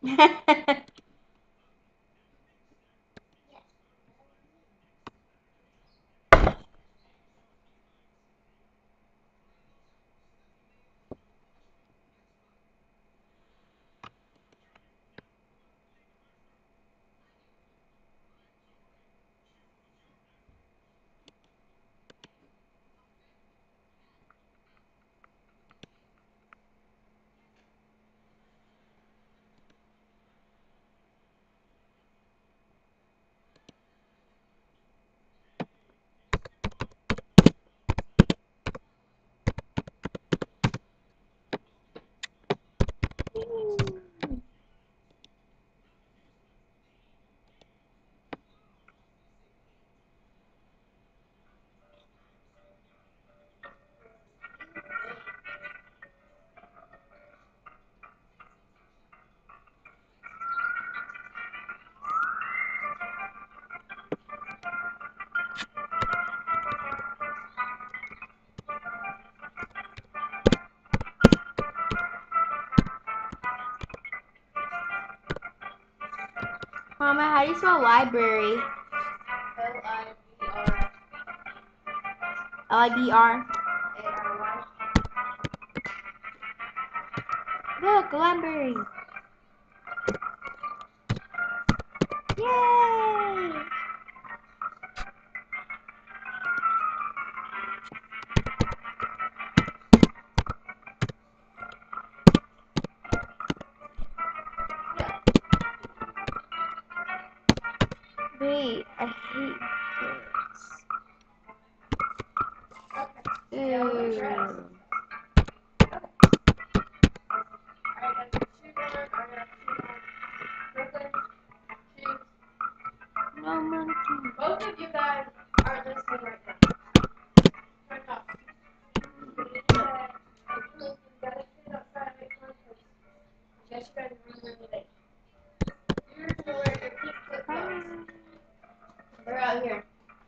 Mama, how do you spell library? Libr. Look, library. Yay! Wait, I hate this. Ew. No monkey. Both of you guys are listening right now. Turn it off. Yes, you guys are really late. You're to wear your pink flip-flops. They're out here.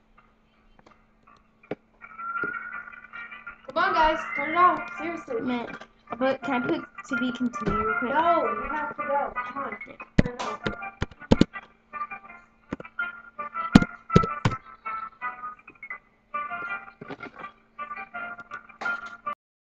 Come on, guys, turn it off. Seriously. But can I put to be continued real quick? No, you have to go. Come on. Turn it off.